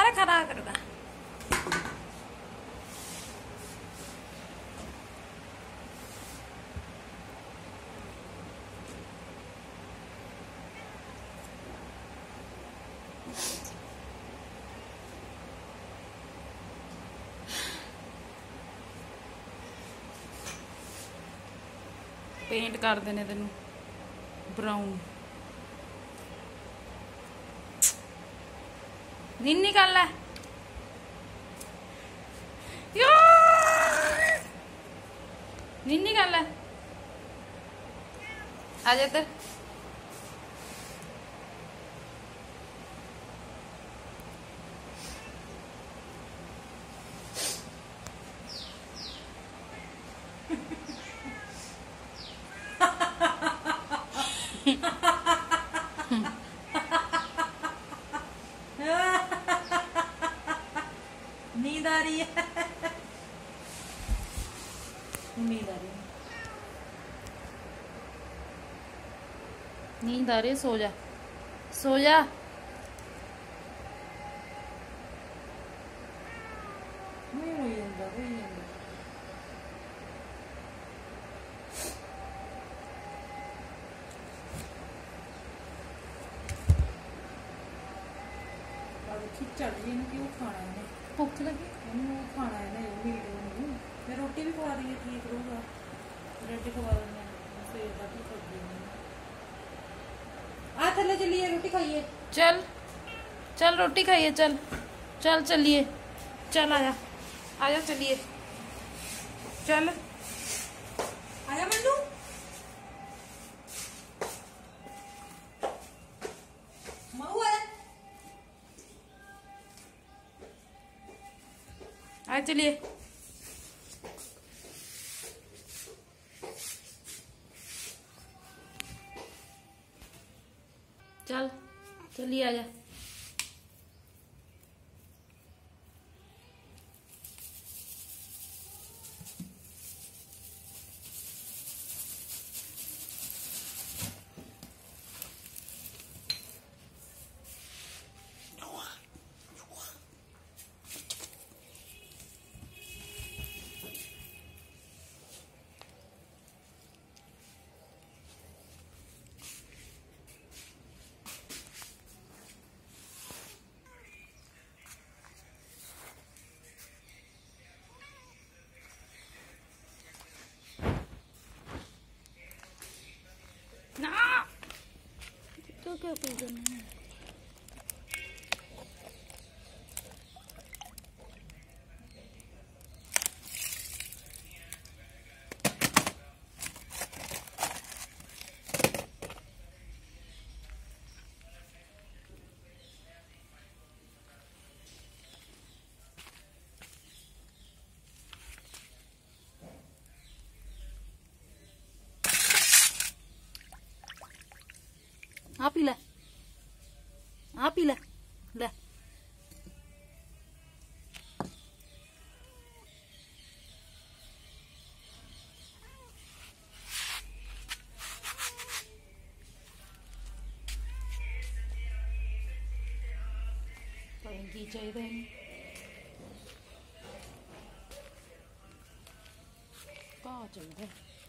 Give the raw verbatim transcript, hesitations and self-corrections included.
सारा खराब करूँगा। पेंट कर देने तेनू ब्राउन। नीन निकाल ला नीन निकाल ला। आ जा इधर। नींद आ रही है। नींद आ रही है। नींद आ रही है। सो जा सो जा। नहीं हुई अंदर हुई अंदर। चल रही है क्यों खाना है। भुख लगी खाना है ना मीट मैं रोटी भी खवा रही है। ठीक रहूगा रोटी खवा आ थले चलिए रोटी खाइए। चल चल रोटी खाइए। चल चल चलिए चल आजा आजा चलिए चल आजा मंडू। मऊ है आ चलिए। चल चलिए आजा। ना तो क्या करना है। आ पी ले आ पी ले ले। की चाहिए कहाँ चाहिए।